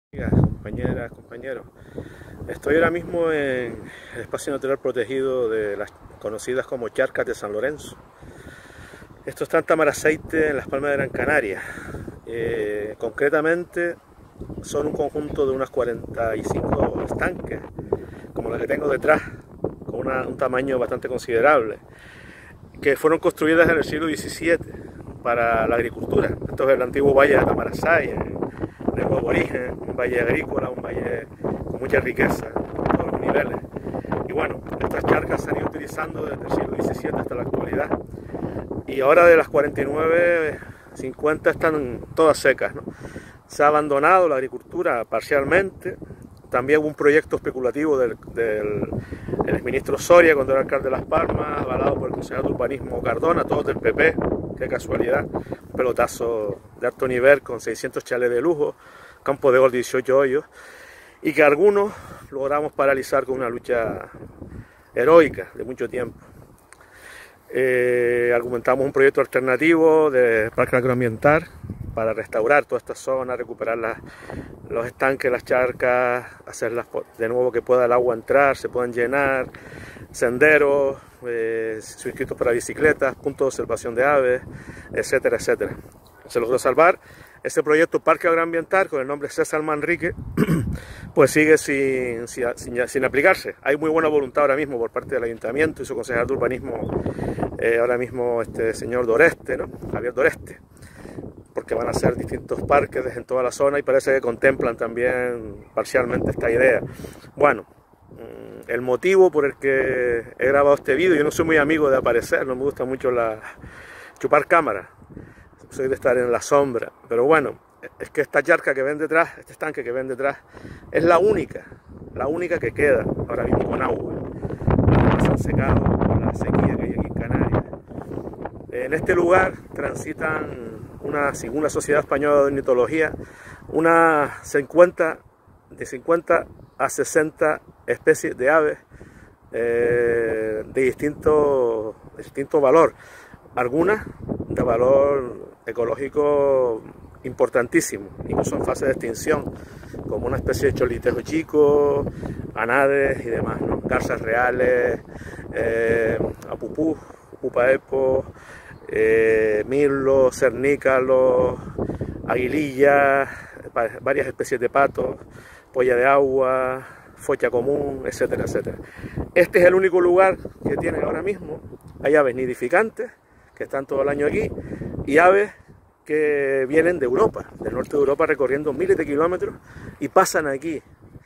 Compañeras, compañeros, estoy ahora mismo en el espacio natural protegido de las conocidas como Charcas de San Lorenzo. Esto está en Tamaraceite, en Las Palmas de Gran Canaria. Concretamente son un conjunto de unos 45 estanques, como los que tengo detrás, con un tamaño bastante considerable, que fueron construidas en el siglo XVII para la agricultura. Esto es el antiguo valle de Tamaracay, de nuevo origen, un valle agrícola, un valle con mucha riqueza, a todos los niveles. Y bueno, estas charcas se han ido utilizando desde el siglo XVII hasta la actualidad. Y ahora de las 49, 50 están todas secas, ¿no? Se ha abandonado la agricultura parcialmente. También hubo un proyecto especulativo del exministro Soria cuando era alcalde de Las Palmas, avalado por el concejal de urbanismo Cardona, todos del PP, qué casualidad, un pelotazo de alto nivel con 600 chalets de lujo, campo de gol 18 hoyos, y que algunos logramos paralizar con una lucha heroica de mucho tiempo. Argumentamos un proyecto alternativo de parque agroambiental para restaurar toda esta zona, recuperar los estanques, las charcas, hacerlas de nuevo que pueda el agua entrar, se puedan llenar, senderos, circuitos para bicicletas, puntos de observación de aves, etcétera, etcétera. Se logró salvar. Ese proyecto Parque Agroambiental, con el nombre César Manrique, pues sigue sin aplicarse. Hay muy buena voluntad ahora mismo por parte del Ayuntamiento y su concejal de urbanismo, ahora mismo este señor Doreste, ¿no? Javier Doreste, porque van a hacer distintos parques en toda la zona y parece que contemplan también parcialmente esta idea. Bueno, el motivo por el que he grabado este vídeo, yo no soy muy amigo de aparecer, no me gusta mucho chupar cámara, soy de estar en la sombra, pero bueno, es que esta charca que ven detrás, este estanque que ven detrás, es la única que queda ahora mismo con agua. Las demás se han secado por la sequía que hay aquí en Canarias. En este lugar transitan según la Sociedad Española de Ornitología, de 50 a 60 especies de aves de distinto valor, algunas de valor ecológico importantísimo, incluso en fase de extinción, como una especie de cholitejo chico, anades y demás, ¿no? Garzas reales, apupú, pupaepo, mirlo, cernícalo, aguilillas, varias especies de patos, polla de agua, focha común, etcétera, etcétera. Este es el único lugar que tiene ahora mismo. Hay aves nidificantes que están todo el año aquí y aves que vienen de Europa, del norte de Europa, recorriendo miles de kilómetros y pasan aquí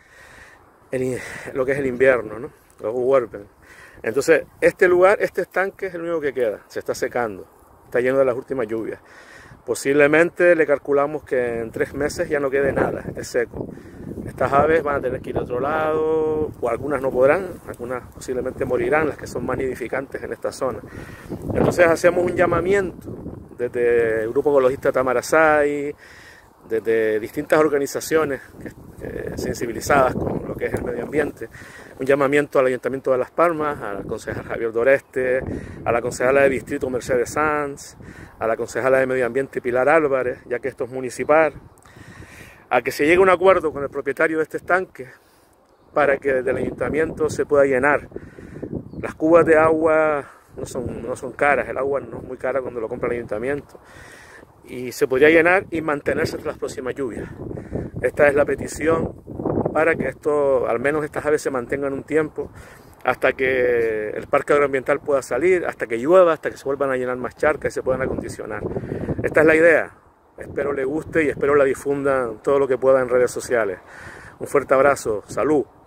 en lo que es el invierno, ¿no? Los vuelven. Entonces, este lugar, este estanque es el único que queda, se está secando, está lleno de las últimas lluvias. Posiblemente le calculamos que en 3 meses ya no quede nada, es seco. Estas aves van a tener que ir a otro lado, o algunas no podrán, algunas posiblemente morirán, las que son más nidificantes en esta zona. Entonces hacemos un llamamiento desde el Grupo Ecologista Tamaracay, desde distintas organizaciones sensibilizadas con lo que es el medio ambiente, un llamamiento al Ayuntamiento de Las Palmas, al concejal Javier Doreste, a la concejala de Distrito Mercedes Sanz, a la concejala de Medio Ambiente Pilar Álvarez, ya que esto es municipal, a que se llegue a un acuerdo con el propietario de este estanque para que desde el Ayuntamiento se pueda llenar. Las cubas de agua no son caras, el agua no es muy cara cuando lo compra el Ayuntamiento, y se podría llenar y mantenerse hasta las próximas lluvias. Esta es la petición para que al menos estas aves se mantengan un tiempo hasta que el parque agroambiental pueda salir, hasta que llueva, hasta que se vuelvan a llenar más charcas y se puedan acondicionar. Esta es la idea. Espero les guste y espero la difundan todo lo que pueda en redes sociales. Un fuerte abrazo, salud.